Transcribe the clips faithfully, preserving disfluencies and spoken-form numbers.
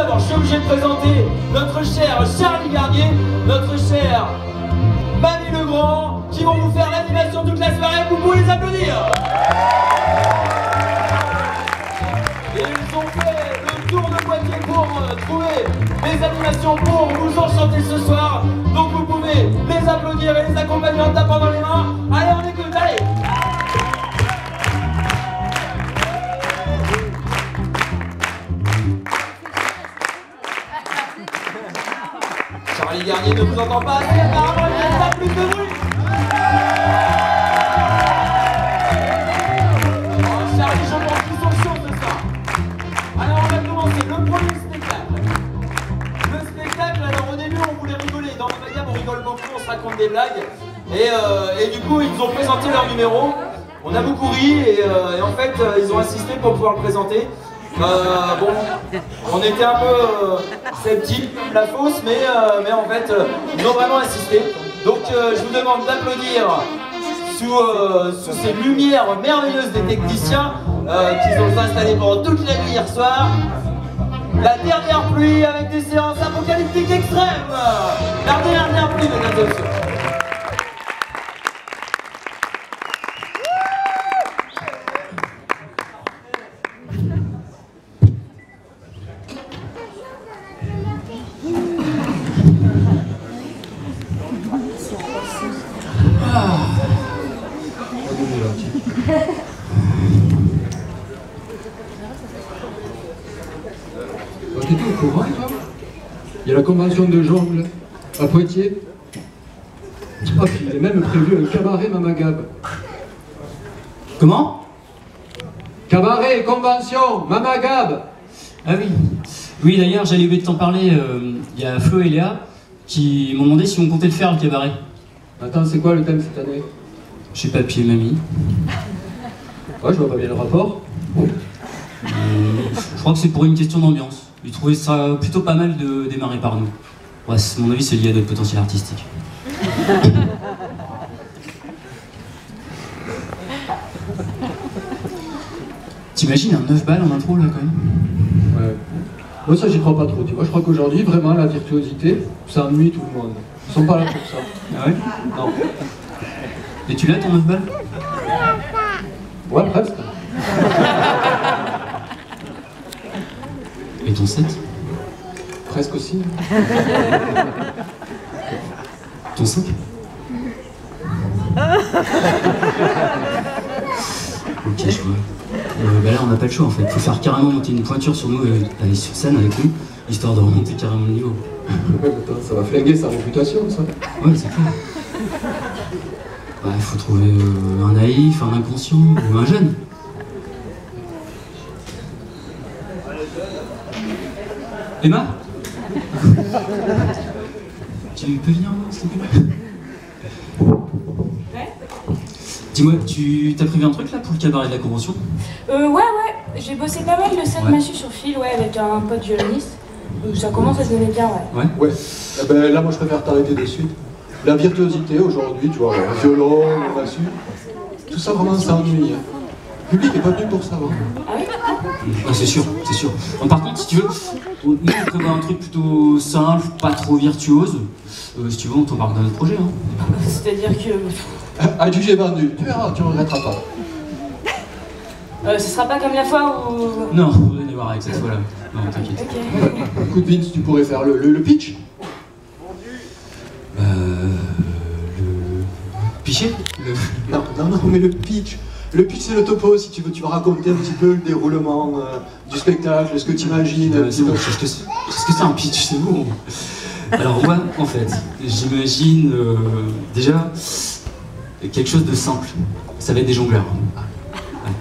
d'abord, je suis obligé de présenter notre cher Charlie Garnier, notre cher Mamie Legrand, qui vont vous faire l'animation toute la soirée. Vous pouvez les applaudir. Et ils ont fait le tour de Poitiers pour euh, trouver des animations pour vous enchanter ce soir. Donc vous pouvez les applaudir et les accompagner en tapant dans les mains. Allez, on écoute, allez. Charlie Garnier ne vous entend pas assez, apparemment il n'y a pas plus de bruit. Oh Charlie, je pense qu'ils sont chauds ce soir. Alors on va commencer le premier spectacle. Le spectacle, alors au début on voulait rigoler, dans le magasin on rigole beaucoup, on se raconte des blagues. Et, euh, et du coup ils ont présenté leur numéro. On a beaucoup ri et, euh, et en fait euh, ils ont insisté pour pouvoir le présenter. Euh, bon, on était un peu euh, sceptiques, la fausse, mais, euh, mais en fait, euh, ils ont vraiment insisté. Donc, euh, je vous demande d'applaudir sous, euh, sous ces lumières merveilleuses des techniciens euh, qui ont installé pendant toute la nuit hier soir. La dernière pluie avec des séances apocalyptiques extrêmes. La dernière pluie, mesdames et messieurs. T'étais au courant, toi? Il y a la convention de jongle à Poitiers. Ah, puis il est même prévu un cabaret Mamagab. Comment? Cabaret, convention, Mamagab. Ah oui. Oui, d'ailleurs, j'allais oublier de t'en parler. Il euh, y a Flo et Léa qui m'ont demandé si on comptait le faire, le cabaret. Attends, c'est quoi le thème cette année? Je sais papier, mamie. Ouais, je vois pas bien le rapport. Euh, je crois que c'est pour une question d'ambiance. Ils trouvaient ça plutôt pas mal de démarrer par nous. Ouais, à mon avis, c'est lié à notre potentiel artistique. T'imagines un neuf balles en intro, là, quand même? Ouais. Moi, ça, j'y crois pas trop, tu vois. Je crois qu'aujourd'hui, vraiment, la virtuosité, ça ennuie tout le monde. Ils sont pas là pour ça. Ah ouais? Non. Et tu l'as, ton neuf balles? Ouais, presque. Et ton sept? Presque aussi. Ton cinq? Ok, je vois. Euh, bah là, on n'a pas le choix en fait. Faut faire carrément monter une pointure sur nous et aller sur scène avec nous, histoire de remonter carrément le niveau. Ouais, attends, ça va flinguer sa réputation, ça. Ouais, c'est clair. Bah, il faut trouver euh, un naïf, un inconscient ou un jeune. Emma? Tu peux venir, s'il te plaît? Ouais. Dis-moi, tu t'as prévu un truc là pour le cabaret de la convention? Euh, ouais, ouais. J'ai bossé pas mal le set Ouais. massue sur fil, ouais, avec un pote violoniste. Donc ça commence à se donner bien, ouais. Ouais. Ouais. Eh ben, là, moi, je préfère t'arrêter de suite. La virtuosité, aujourd'hui, tu vois, le violon, le massue, tout ça, vraiment, ça ennuie. Le public n'est pas venu pour ça, hein. Ah oui? Ah, c'est sûr, c'est sûr. Bon, par contre, si tu veux, nous on prévoit un truc plutôt simple, pas trop virtuose. Euh, si tu veux, on t'embarque dans notre projet. Hein. C'est-à-dire que... Adjugé vendu, tu verras, tu ne regretteras pas. Euh, ce sera pas comme la fois où... Non, vous allez voir avec cette fois-là. Non, t'inquiète. Ok. Écoute, Vince, tu pourrais faire le, le, le pitch. Euh... Le... Piché le... Non, non, non, mais le pitch. Le pitch, c'est le topo, si tu veux, tu vas raconter un petit peu le déroulement euh, du spectacle, ce que tu imagines. Euh, c'est bon, je te... Qu'est-ce que c'est un pitch, c'est bon. Alors moi, en fait, j'imagine euh, déjà quelque chose de simple. Ça va être des jongleurs. Ouais.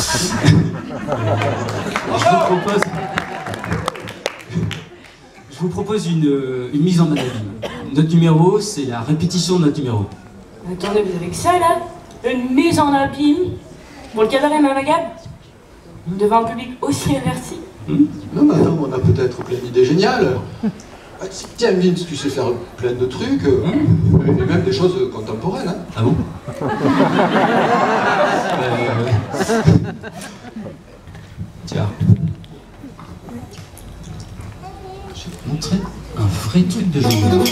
Je vous propose... Je vous propose une, une mise en abîme. Notre numéro, c'est la répétition de notre numéro. Attendez, vous avez que ça, là? Une mise en abîme pour le cabaret Mamagab? Devant un public aussi averti? Hmm? Non, mais attends, on a peut-être plein d'idées géniales. Ah, tiens, Vince, tu sais faire plein de trucs, euh, Hmm? et même des choses contemporaines. Hein. Ah bon? euh... Tiens. Je vais te montrer un vrai truc de jongleur.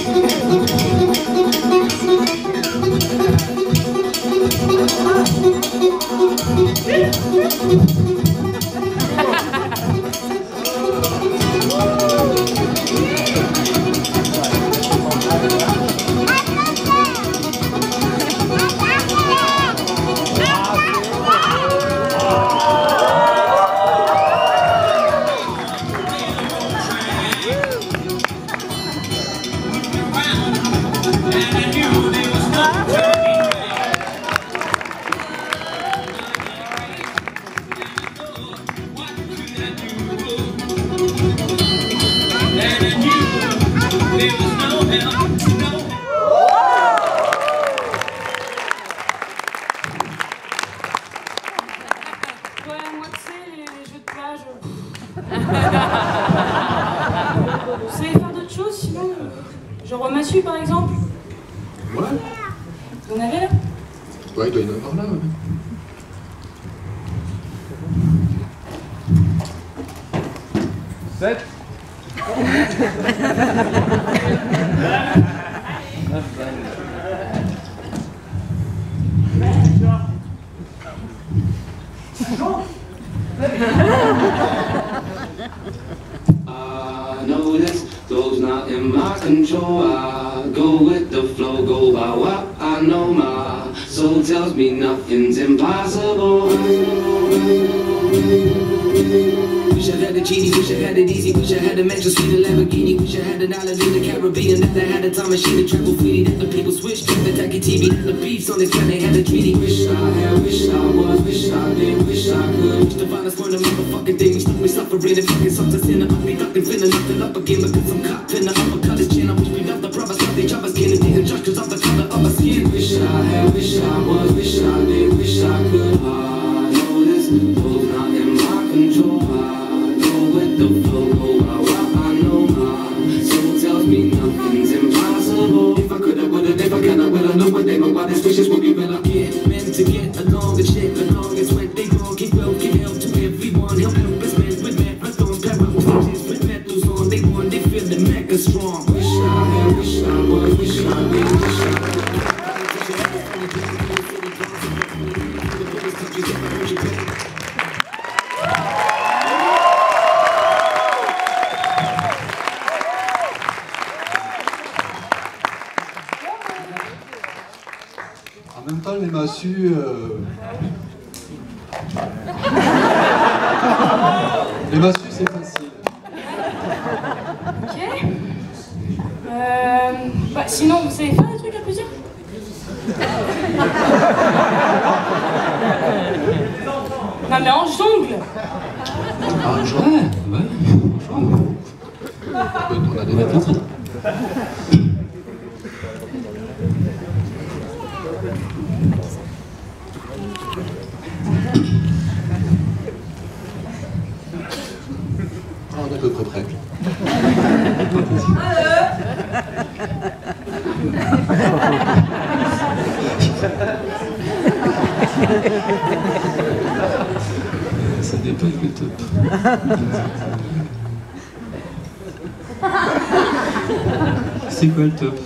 Vous savez faire d'autres choses sinon? Genre au massue par exemple? Ouais. Vous en avez là? Ouais, il doit y en avoir là, ouais. sept. I know this flow's not in my control. I go with the flow, go by what I know. My soul tells me nothing's impossible. Wish I had a genie, wish I had it easy, wish I had a mansion, sweet a Lamborghini, wish I had an island in the Caribbean, that I had a time machine to travel freely, that the people switch, the tacky T V, that the beefs on the train, they had a treaty. Wish I had, wish I was, wish I did, wish I could. Wish the violence weren't a motherfucking thing, we stuck me suffering and fucking something sin. I'm be ducking, feeling nothing up again because I'm caught in the uppercut his chin. I wish we left the promise, not they chop us skin and things just cause of the color of our skin. Wish I had, wish I was, wish I did, wish I could. I know this flow's not in my control. The flow, go by what I know. My soul tells me nothing's impossible. If I could, I would've. If I can, I will. I know one day my wildest wishes will be real. I get men to get along and shit along. It's when they grow, give well, give help to everyone. Help helpless men with marathons, parallel forces with metals on. They won, they feeling mega strong. Wish I had, wish I was, wish I did, wish I could. En même temps, les massues... Euh... les massues, c'est facile. Ok. Euh... Bah, sinon, vous savez faire des trucs à plusieurs? Non mais en jongle. Ah, un jongle? Ouais, ouais. On a des On va te montrer. Ah, on est à peu près prêt. Ça dépasse le top. C'est quoi le top?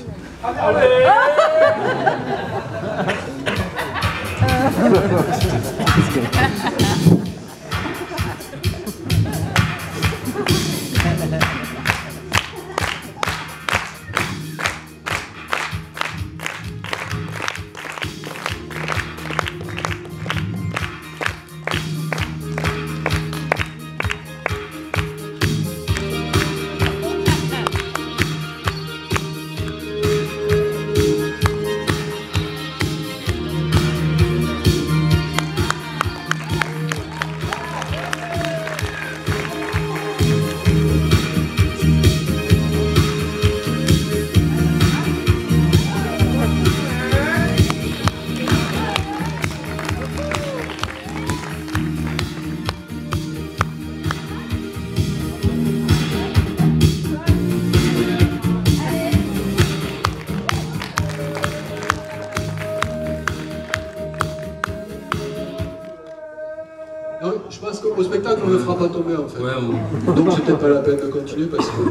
on ne fera pas tomber en fait. Ouais, on... Donc c'est peut-être pas la peine de continuer parce que...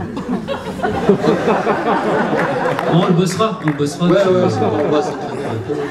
on le bossera, on le bossera. Ouais, ouais, c'est bon, on va s'entraîner un peu.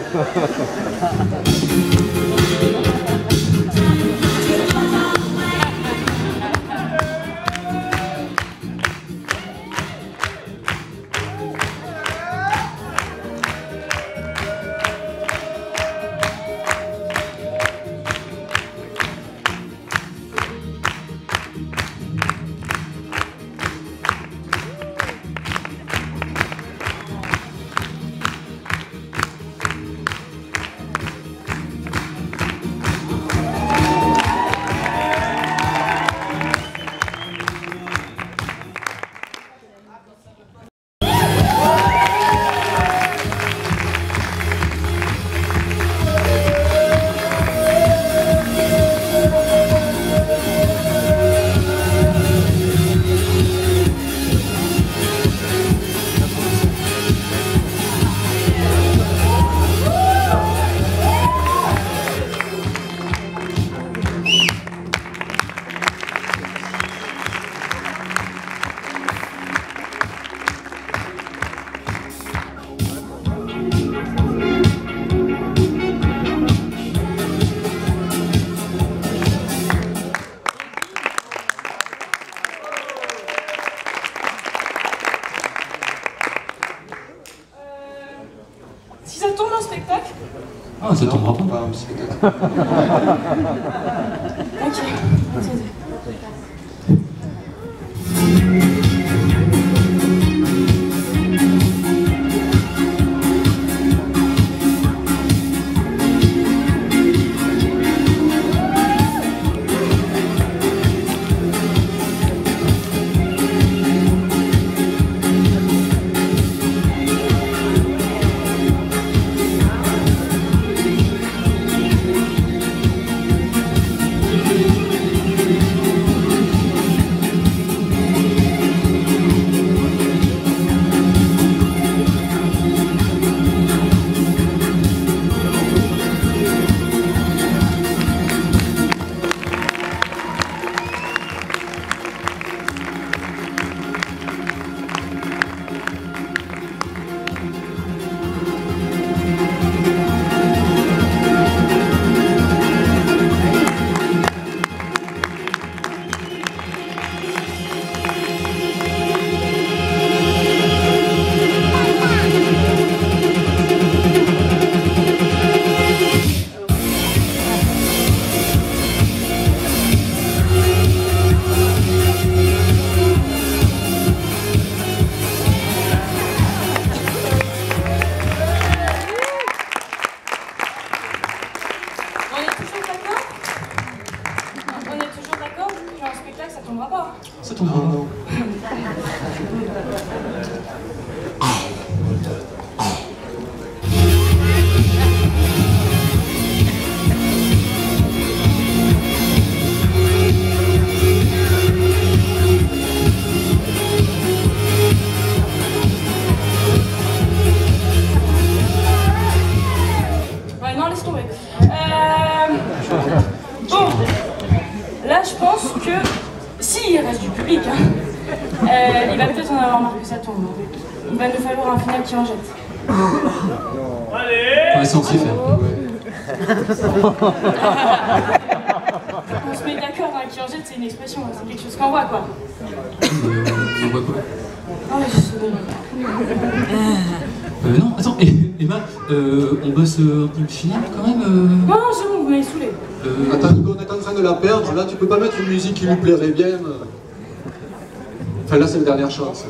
Ah, ça tombera pas. Pas un spectacle. Ok, attendez. Ça tombera pas. Ouais, non, laisse tomber. Euh... Bon, là, je pense que s'il reste du public, hein, euh, il va peut-être en avoir marre que ça tombe. Il va nous falloir un final qui en jette. On est censé faire. On se met d'accord, hein, qui en jette, c'est une expression, c'est quelque chose qu'on voit, quoi. Euh, on voit quoi? Non, mais je sais Euh, non, attends, eh, Emma, euh, on bosse euh, un peu le final quand même euh... Non, c'est bon, vous m'avez saoulé. Euh... Attends, on est en train de la perdre, là tu peux pas mettre une musique qui lui plairait bien. Enfin là c'est la dernière chance.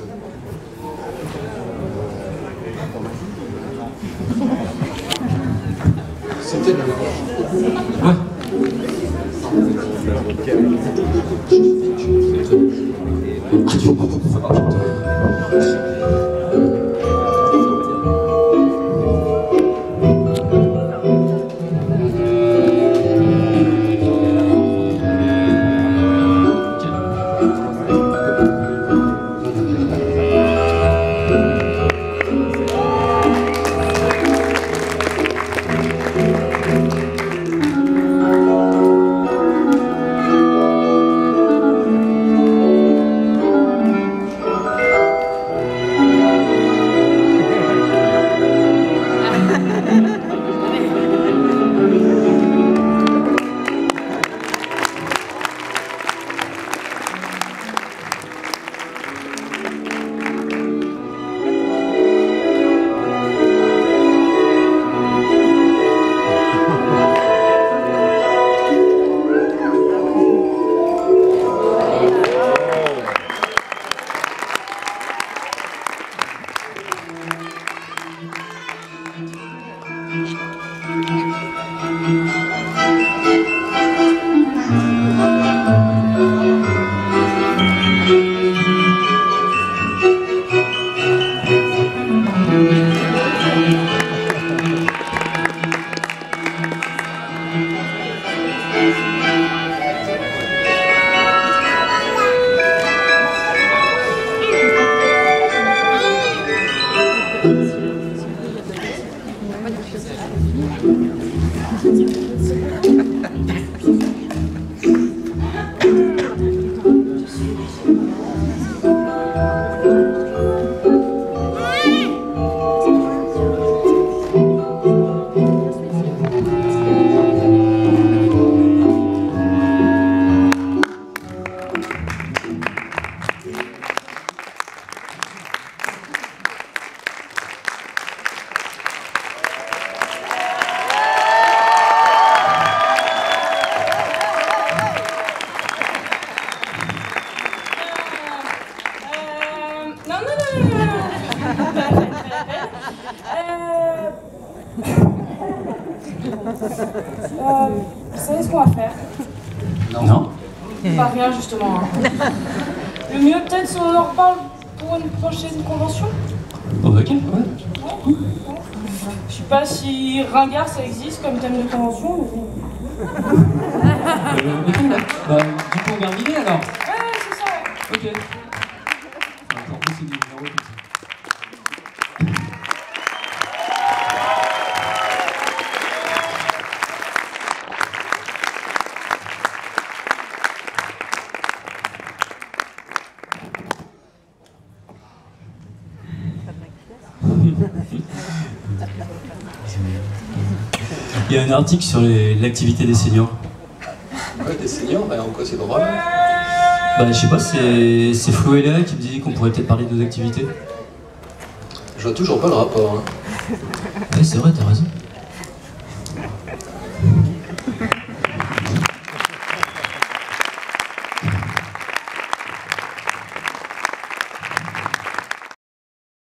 C'était la Ouais. Ah, tu vois pas. Non, non, non, non, non, non. Pas la peine, pas la peine. Euh... euh... Vous savez ce qu'on va faire? Non. Pas rien, justement. Hein. Le mieux, peut-être, si on en reparle pour une prochaine convention? Oh, ok, ouais. Ouais, ouais. Je sais pas si ringard ça existe comme thème de convention ou... Euh, ok, là. Bah, du coup, on garde l'idée alors. Ouais, ouais, c'est ça, ouais. Ok. Attends, on c'est du numéro tout ça. Il y a un article sur l'activité des seniors. Ouais, des seniors, et en quoi c'est drôle? Bah, je sais pas, c'est Flo et Léa qui me disaient qu'on pourrait peut-être parler de nos activités. Je vois toujours pas le rapport. Hein. Ouais, c'est vrai, t'as raison.